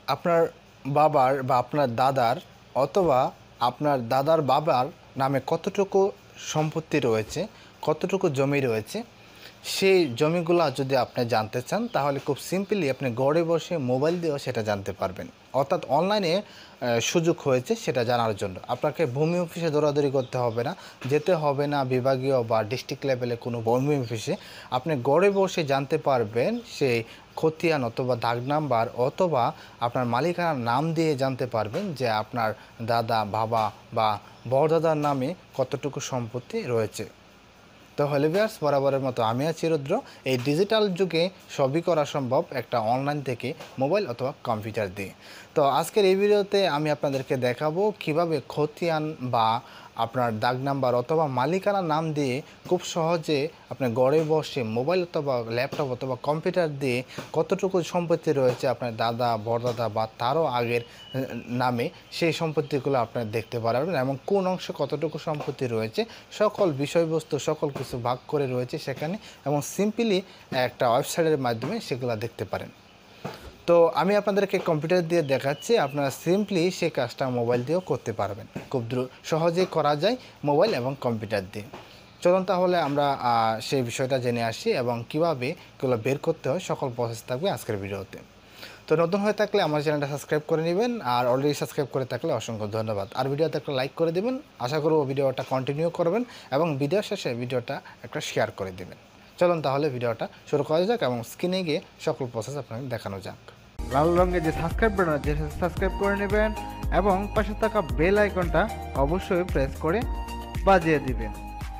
আপনার বাবার বা আপনার দাদার অথবা আপনার দাদার বাবার নামে কতটুকু সম্পত্তি রয়েছে, কতটুকু জমি রয়েছে, সেই জমিগুলো যদি আপনি জানতে চান তাহলে খুব সিম্পলি আপনি ঘরে বসে মোবাইল দিয়েও সেটা জানতে পারবেন। অর্থাৎ অনলাইনে সুযোগ হয়েছে সেটা জানার জন্য। আপনাকে ভূমি অফিসে দৌড়াদৌড়ি করতে হবে না, যেতে হবে না বিভাগীয় বা ডিস্ট্রিক্ট লেভেলে কোনো ভূমি অফিসে। আপনি ঘরে বসে জানতে পারবেন সেই খতিয়ান অথবা দাগ নাম্বার অথবা আপনার মালিকানার নাম দিয়ে জানতে পারবেন যে আপনার দাদা, বাবা বা বড়দাদার নামে কতটুকু সম্পত্তি রয়েছে। তো হ্যালো ভিউয়ার্স, বরাবরের মতো আমি আছি রুদ্র। এই ডিজিটাল যুগে সবই করা সম্ভব একটা অনলাইন থেকে, মোবাইল অথবা কম্পিউটার দিয়ে। তো আজকের এই ভিডিওতে আমি আপনাদেরকে দেখাবো কিভাবে খতিয়ান বা আপনার দাগ নাম্বার অথবা মালিকানার নাম দিয়ে খুব সহজে আপনি ঘরে বসে মোবাইল অথবা ল্যাপটপ অথবা কম্পিউটার দিয়ে কতটুকু সম্পত্তি রয়েছে আপনার দাদা, বড়দাদা বা তারও আগের নামে, সেই সম্পত্তিগুলো আপনারা দেখতে পারবেন এবং কোন অংশে কতটুকু সম্পত্তি রয়েছে সকল বিষয়বস্তু সকল কিছু ভাগ করে রয়েছে সেখানে, এবং সিম্পলি একটা ওয়েবসাইটের মাধ্যমে সেগুলো দেখতে পারেন। তো আমি আপনাদেরকে কম্পিউটার দিয়ে দেখাচ্ছি, আপনারা সিম্পলি সেই কাজটা মোবাইল দিয়েও করতে পারবেন। খুব সহজেই করা যায় মোবাইল এবং কম্পিউটার দিয়ে। চলুন তাহলে আমরা সেই বিষয়টা জেনে আসি এবং কীভাবে এগুলো বের করতে হয়, সকল প্রসেস থাকবে আজকের ভিডিওতে। তো নতুন হয়ে থাকলে আমার চ্যানেলটা সাবস্ক্রাইব করে নেবেন, আর অলরেডি সাবস্ক্রাইব করে থাকলে অসংখ্য ধন্যবাদ। আর ভিডিওতে একটা লাইক করে দেবেন, আশা করব ভিডিওটা কন্টিনিউ করবেন এবং ভিডিও শেষে ভিডিওটা একটা শেয়ার করে দেবেন। চলুন তাহলে ভিডিওটা শুরু করা যাক এবং স্ক্রিনে গিয়ে সকল প্রসেস আপনাকে দেখানো যাক। লাল রঙের যে সাবস্ক্রাইব বাটন আছে সাবস্ক্রাইব করে নেবেন এবং পাশে থাকা বেল আইকনটা অবশ্যই প্রেস করে বাজিয়ে দিবেন।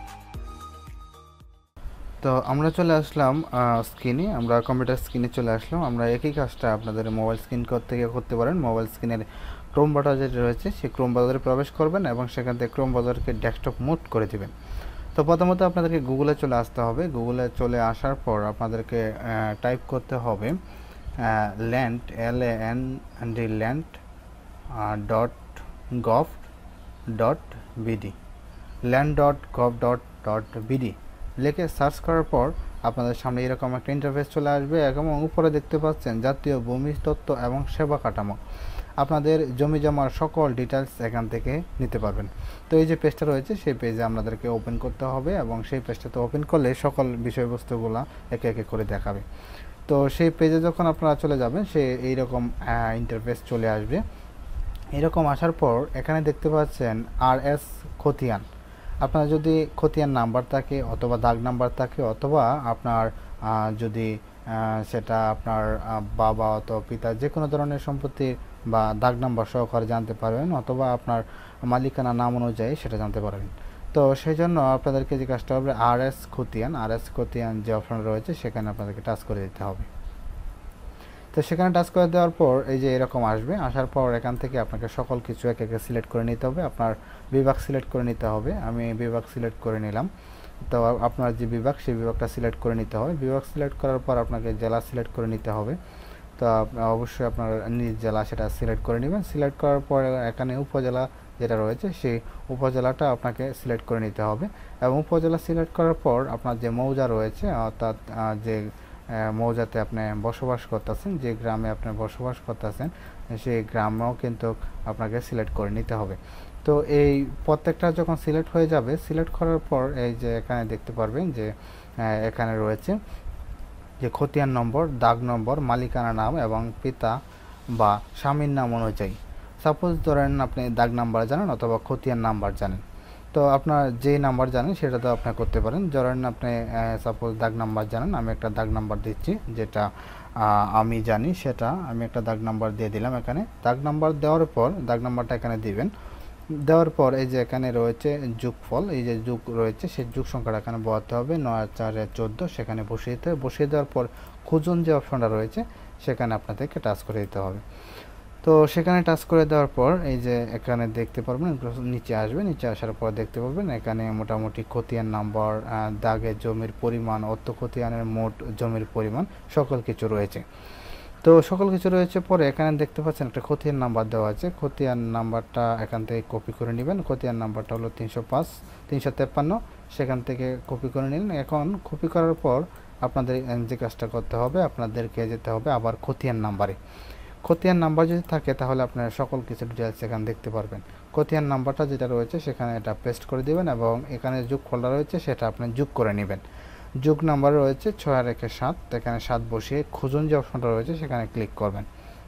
তো আমরা চলে আসলাম স্ক্রিনে, আমরা কম্পিউটার স্ক্রিনে চলে আসলাম। আমরা একই কাজটা আপনাদের মোবাইল স্ক্রিন থেকে করতে পারেন। মোবাইল স্ক্রিনের ক্রোম বাজার যেটা রয়েছে সেই ক্রোম বাজারে প্রবেশ করবেন এবং সেখান থেকে ক্রোম বাজারকে ডেস্কটপ মোড করে দিবেন। তো প্রথমত আপনাদেরকে গুগলে চলে আসতে হবে। গুগলে চলে আসার পর আপনাদেরকে টাইপ করতে হবে land LAND land .gov.bd land.gov.bd লিখে সার্চ করার পর আপনাদের সামনে এরকম একটা ইন্টারফেস চলে আসবে এবং উপরে দেখতে পাচ্ছেন জাতীয় ভূমি তত্ত্ব এবং সেবা কাঠামো। আপনাদের জমি জমার সকল ডিটেলস এখান থেকে নিতে পারবেন। তো এই যে পেজটা রয়েছে সেই পেজে আপনাদেরকে ওপেন করতে হবে এবং সেই পেজটাতে ওপেন করলে সকল বিষয়বস্তুগুলো একে একে করে দেখাবে। তো সেই পেজে যখন আপনারা চলে যাবেন সে এইরকম ইন্টারফেস চলে আসবে। এরকম আসার পর এখানে দেখতে পাচ্ছেন RS খতিয়ান। আপনার যদি খতিয়ান নাম্বার থাকে অথবা দাগ নাম্বার থাকে অথবা আপনার যদি সেটা আপনার বাবা অথবা পিতা যে কোনো ধরনের সম্পত্তির বা দাগ নাম্বার সহকারে জানতে পারবেন অথবা আপনার মালিকানা নাম অনুযায়ী সেটা জানতে পারবেন। তো সেই জন্য আপনাদেরকে যে কাজটা হবে RS খতিয়ান যে অপশন রয়েছে সেখানে আপনাদেরকে টাচ করে দিতে হবে। তো সেখানে টাচ করে দেওয়ার পর এই যে এরকম আসবে, আসার পর এখান থেকে আপনাকে সকল কিছু একে একে সিলেক্ট করে নিতে হবে। আপনার বিভাগ সিলেক্ট করে নিতে হবে। আমি বিভাগ সিলেক্ট করে নিলাম। তো আপনার যে বিভাগ সেই বিভাগটা সিলেক্ট করে নিতে হবে। বিভাগ সিলেক্ট করার পর আপনাকে জেলা সিলেক্ট করে নিতে হবে। তো অবশ্যই আপনার নিজ জেলা সেটা সিলেক্ট করে নেবেন। সিলেক্ট করার পর এখানে উপজেলা যেটা রয়েছে সেই উপজেলাটা আপনাকে সিলেক্ট করে নিতে হবে এবং উপজেলা সিলেক্ট করার পর আপনার যে মৌজা রয়েছে অর্থাৎ যে মৌজাতে আপনি বসবাস করতেছেন, যে গ্রামে আপনি বসবাস করতেছেন সেই গ্রামেও কিন্তু আপনাকে সিলেক্ট করে নিতে হবে। তো এই প্রত্যেকটা যখন সিলেক্ট হয়ে যাবে, সিলেক্ট করার পর এই যে এখানে দেখতে পারবেন যে এখানে রয়েছে যে খতিয়ান নম্বর, দাগ নম্বর, মালিকানা নাম এবং পিতা বা স্বামীর নাম অনুযায়ী। সাপোজ ধরেন আপনি দাগ নাম্বার জানেন অথবা খতিয়ান নাম্বার জানেন, তো আপনার যেই নাম্বার জানেন সেটা তো আপনি করতে পারেন। ধরেন আপনি সাপোজ দাগ নাম্বার জানেন, আমি একটা দাগ নাম্বার দিচ্ছি যেটা আমি জানি, সেটা আমি একটা দাগ নাম্বার দিয়ে দিলাম। এখানে দাগ নাম্বার দেওয়ার পর দাগ নাম্বারটা এখানে দিবেন। দেওয়ার পর এই যে এখানে রয়েছে যোগফল, এই যে যোগ রয়েছে সেই যোগ সংখ্যাটা এখানে বসাতে হবে 9 4 14, সেখানে বসিয়ে দেওয়ার পর খুঁজুন যে অপশনটা রয়েছে সেখানে আপনাদেরকে টাচ করে দিতে হবে। তো সেখানে টাচ করে দেওয়ার পর এই যে এখানে দেখতে পারবেন নিচে আসবে, নিচে আসার পর দেখতে পারবেন এখানে মোটামুটি খতিয়ান নাম্বার, দাগের জমির পরিমাণ, অর্থ খতিয়ানের মোট জমির পরিমাণ সকল কিছু রয়েছে। তো সকল কিছু রয়েছে পরে এখানে দেখতে পাচ্ছেন একটা খতিয়ান নাম্বার দেওয়া আছে। খতিয়ান নাম্বারটা এখান থেকে কপি করে নেবেন। খতিয়ান নাম্বারটা হলো 305-353, সেখান থেকে কপি করে নিলেন। এখন কপি করার পর আপনাদের যে কাজটা করতে হবে, আপনাদেরকে যেতে হবে আবার খতিয়ান নাম্বারে। খতিয়ান নাম্বার যদি থাকে তাহলে আপনারা সকল কিছু ডিটেলস এখানে দেখতে পারবেন। খতিয়ান নাম্বারটা যেটা রয়েছে সেখানে এটা পেস্ট করে দেবেন এবং এখানে যোগফলটা রয়েছে সেটা আপনি যোগ করে নেবেন। যোগ নাম্বার রয়েছে 6 আর 1 7, এখানে 7 বসিয়ে খুঁজুন যে অপশনটা রয়েছে সেখানে ক্লিক করবেন।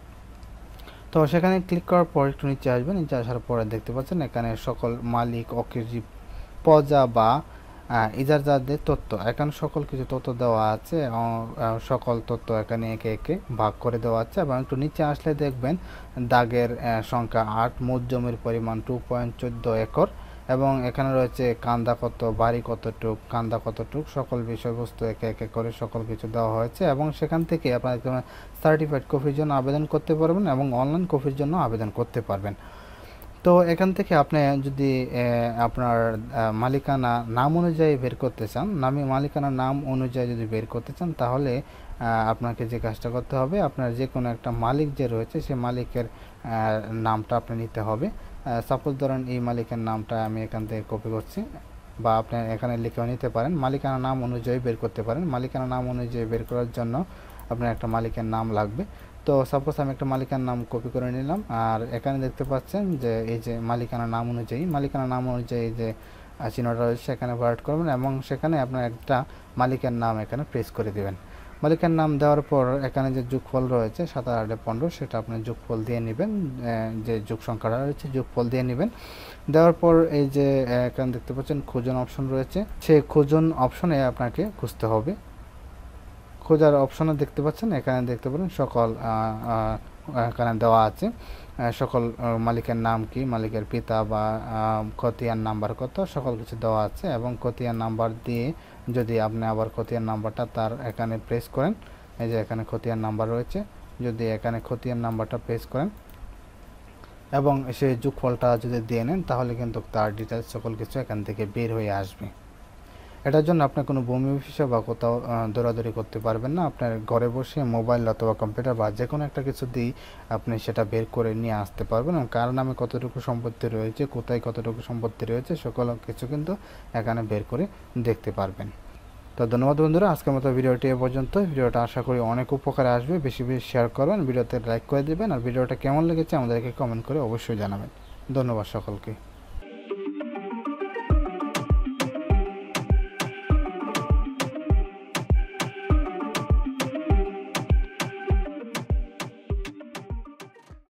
তো সেখানে ক্লিক করার পর একটু নিচে আসবেন, নিচে আসার পরে দেখতে পাচ্ছেন এখানে সকল মালিক, অকৃষি, প্রজা বা ইজারাদারদের তথ্য, এখানে সকল কিছু তথ্য দেওয়া আছে। সকল তথ্য এখানে একে একে ভাগ করে দেওয়া আছে এবং একটু নিচে আসলে দেখবেন দাগের সংখ্যা 8, মোট জমির পরিমাণ 2.14 একর এবং এখানে রয়েছে কান্দা কত, বাড়ি কতটুক, কান্দা কতটুক, সকল বিষয়বস্তু একে একে করে সকল কিছু দেওয়া হয়েছে এবং সেখান থেকে আপনারা সার্টিফাইড কপির জন্য আবেদন করতে পারবেন এবং অনলাইন কপির জন্য আবেদন করতে পারবেন। তো এখান থেকে আপনি যদি আপনার মালিকানা নাম অনুযায়ী বের করতে চান, মালিকানা নাম অনুযায়ী যদি বের করতে চান তাহলে আপনাকে যে কাজটা করতে হবে, আপনার যে কোনো একটা মালিক যে রয়েছে সেই মালিকের নামটা আপনি নিতে হবে। সাপোজ ধরেন এই মালিকের নামটা আমি এখান থেকে কপি করছি, বা আপনি এখানে লিখেও নিতে পারেন। মালিকানা নাম অনুযায়ী বের করতে পারেন। মালিকানা নাম অনুযায়ী বের করার জন্য আপনার একটা মালিকের নাম লাগবে। তো সাপোজ আমি একটা মালিকানার নাম কপি করে নিলাম, আর এখানে দেখতে পাচ্ছেন যে এই যে মালিকানা নাম অনুযায়ী যে চিহ্নটা রয়েছে সেখানে ভরাট করবেন এবং সেখানে আপনার একটা মালিকের নাম এখানে প্রেস করে দেবেন। মালিকের নাম দেওয়ার পর এখানে যে যোগফল রয়েছে 7 আর 8 15, সেটা আপনি যোগফল দিয়ে নেবেন, যে যোগ সংখ্যাটা রয়েছে যোগফল দিয়ে নেবেন। দেওয়ার পর এই যে এখানে দেখতে পাচ্ছেন খুঁজুন অপশন রয়েছে, সেই খুঁজুন অপশনে আপনাকে খুঁজতে হবে। খোঁজার অপশনে দেখতে পাচ্ছেন এখানে দেখতে পারেন সকল এখানে দেওয়া আছে সকল মালিকের নাম কি, মালিকের পিতা বা খতিয়ান নাম্বার কত, সকল কিছু দেওয়া আছে এবং খতিয়ান নাম্বার দিয়ে যদি আপনি আবার খতিয়ান নাম্বারটা তার এখানে প্রেস করেন, এই যে এখানে খতিয়ান নাম্বার রয়েছে, যদি এখানে খতিয়ান নাম্বারটা প্রেস করেন এবং সেই যোগফলটা যদি দিয়ে নেন তাহলে কিন্তু তার ডিটেলস সকল কিছু এখান থেকে বের হয়ে আসবে। এটার জন্য আপনার কোনো ভূমি অফিসে বা কোথাও দৌড়াদৌড়ি করতে পারবেন না। আপনার ঘরে বসে মোবাইল অথবা কম্পিউটার বা যে কোনো একটা কিছু দিয়ে আপনি সেটা বের করে নিয়ে আসতে পারবেন এবং কার নামে কতটুকু সম্পত্তি রয়েছে, কোথায় কতটুকু সম্পত্তি রয়েছে সকল কিছু কিন্তু এখানে বের করে দেখতে পারবেন। তো ধন্যবাদ বন্ধুরা, আজকের মতো ভিডিওটি এ পর্যন্ত। ভিডিওটা আশা করি অনেক উপকারে আসবে। বেশি বেশি শেয়ার করবেন, ভিডিওতে লাইক করে দেবেন আর ভিডিওটা কেমন লেগেছে আমাদেরকে কমেন্ট করে অবশ্যই জানাবেন। ধন্যবাদ সকলকে।